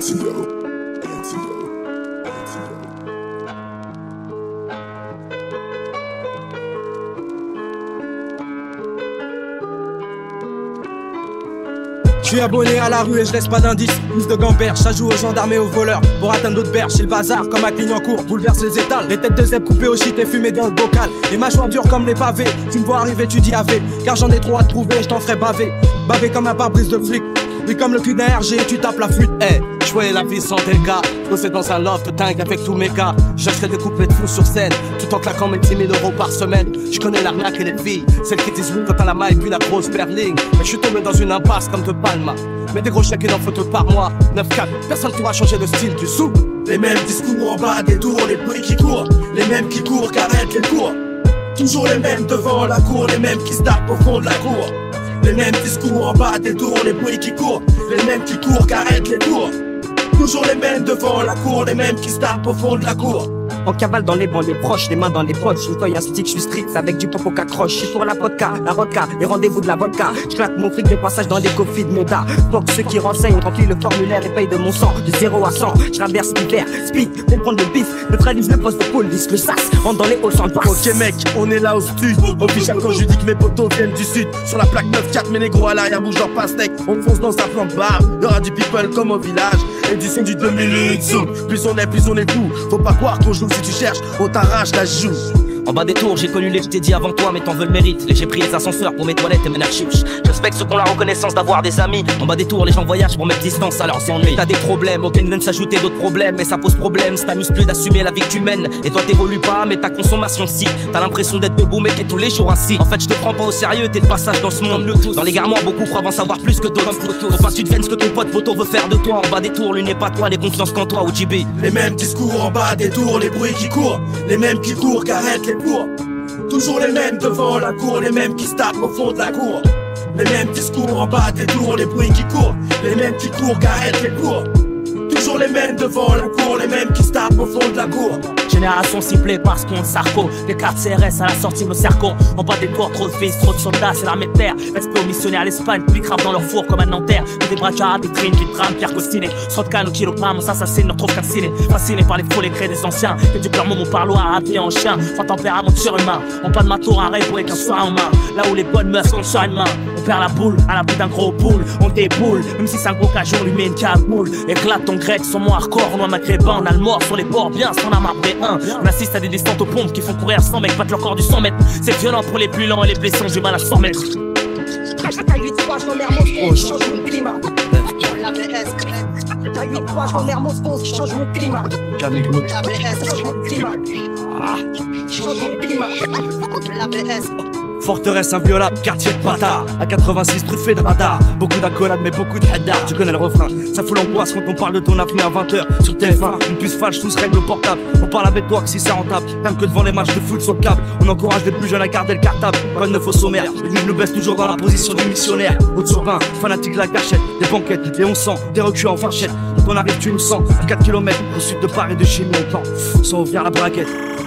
Je suis abonné à la rue et je laisse pas d'indice. Plus de gamberge, ça joue aux gendarmes et aux voleurs. Pour atteindre d'autres berges, c'est le bazar comme à Clignancourt. Bouleverse les étals, les têtes de zèbre coupées au shit et fumées dans le bocal. Les mâchoires dures comme les pavés. Tu me vois arriver, tu dis AV. Car j'en ai trop à te prouver, je t'en ferai baver. Baver comme un pare-brise de flic. Et comme le cul d'un RG, tu tapes la fuite. Je voyais la vie sans tel cas. Bosser dans un loft dingue avec tous mes gars. J'achèterais des couplets de fous sur scène, tout en claquant mes 10 000 € par semaine. Je connais l'arnaque et les filles, celles qui disent oui quand t'as la maille puis la grosse berline. Mais je suis tombé dans une impasse comme de Palma. Mais des gros chèques et en photo par mois. 9-4, personne pourra changer de style du sou. Les mêmes discours en bas des tours, les bruits qui courent. Les mêmes qui courent, qu'arrêtent les cours. Toujours les mêmes devant la cour, les mêmes qui se tapent au fond de la cour. Les mêmes discours en bas des tours, les bruits qui courent. Les mêmes qui courent, qu'arrêtent les cours. Toujours les mêmes devant la cour, les mêmes qui se tapent au fond de la cour. On cavale dans les banlieues proches, les mains dans les poches. Une feuille, un stick, je suis street avec du popo qu'accroche. Je suis pour la vodka, les rendez-vous de la vodka. Je claque mon fric de passage dans des coffres de méta. Pour ceux qui renseignent, remplis le formulaire et paye de mon sang. De 0 à 100, je traverse l'hiver, split, pour prendre le bif. Neutralise le poste de police, le sas, rentre dans les hauts sans passe. Ok mec, on est là au stud. Officiel quand je dis que mes potos viennent du sud. Sur la plaque 9-4, mes négros à l'arrière bougent genre pastèque. On fonce dans sa flanque barre, y'aura du people comme au village. Et du son du 2 minutes zoom. Plus on est fou. Faut pas croire qu'on joue si tu cherches, on t'arrache la joue. En bas des tours, j'ai connu les dit avant toi, mais t'en veux le mérite. J'ai pris les ascenseurs pour mes toilettes et mes narchiches. J'espère ceux qui ont la reconnaissance d'avoir des amis. En bas des tours, les gens voyagent pour mettre distance à leurs ennuis. T'as des problèmes, auxquels viennent s'ajouter d'autres problèmes. Mais ça pose problème, ça t'amuse plus d'assumer la vie que tu mènes. Et toi t'évolues pas, mais ta consommation si. T'as l'impression d'être debout, mais t'es tous les jours assis. En fait, je te prends pas au sérieux, t'es de passage dans ce monde. Dans l'égarement, beaucoup croient en savoir plus que d'autres. Faut pas que tu deviennes ce que ton pote photo veut faire de toi. En bas des tours, lui n'est pas toi, les confiances qu'en toi, OGB. Les mêmes discours en bas des tours, les bruits qui courent. Les mêmes qui courent, qu'arrêtent les cours. Toujours les mêmes devant la cour, les mêmes qui se tapent au fond de la cour. Les mêmes discours en bas des tours, les bruits qui courent. Les mêmes qui courent, qu'arrêtent les cours. Toujours les mêmes devant la cour, les mêmes qui se tapent au fond de la cour. Génération ciblée parce qu'on sarco. Les cartes CRS à la sortie de nos cercos. En bas des ports, trop de fils, trop de soldats, c'est l'armée de terre. Respect aux missionnaires à l'Espagne, puis crament dans leur four comme un Nanterre. Des bras de des trines, des drames, Pierre Costiné. 100 cannes au kilogramme, on s'assassine, on retrouve calciné. Fasciné par les faux, les crés des anciens. Que du peur mon parloir, appelé en chien. Sans tempérament surhumain. On pas de matos, un rêve avec un soir en main. Là où les bonnes meufs sont sur une main. On perd la boule, à la bout d'un gros boule. On déboule, même si c'est un gros cajou, on lui met une cagoule. Éclate ton grec, son mot hardcore, on noie maghrébin. On a le mort sur les bords, bien, sans la marbré un. On assiste à des descentes aux pompes qui font courir 100 mecs, battent leur corps du 100 mètres. C'est violent pour les plus lents et les blessés ont du mal à 100 mètres. T'as 8-3, je m'emmerde mon qui change mon climat. T'as 8-3, je m'emmerde mon qui change mon climat. L'ABS change mon climat. Change mon climat. L'ABS. Forteresse inviolable, quartier de bâtard. À 86 truffé de radar. Beaucoup d'accolades mais beaucoup de hadar. Tu connais le refrain, ça fout l'angoisse quand on parle de ton avenir à 20h. Sur TF1, une puce falche, tous règles portable. On parle avec toi que si c'est rentable. Même que devant les matchs de foot sur le câble. On encourage les plus jeunes à garder le cartable. Pas de neuf au sommaire, le juge nous baisse toujours dans la position du missionnaire. Haute-sur-Bain, fanatique de la cachette. Des banquettes, et on sent, des reculs en farchette. Quand on arrive tu nous sens, à 4 km au sud de Paris de chez nous on tend. Sans ouvrir la braquette.